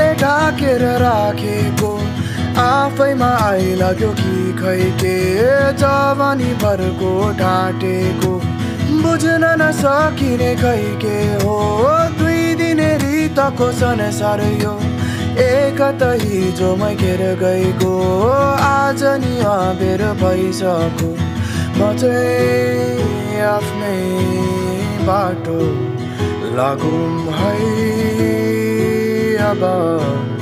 ढाकेर राखेको आफैमा आइलाग्यो कि खै के जवानी भरको ढाँटेको बुझ्न नसकिने खै के हो दुई दिने रितको संसार यो एकत हिजो मै घेर गएको आज नि अबेर भइसक्यो म चाहिँ आफ्नै बाटो लागौँ है अब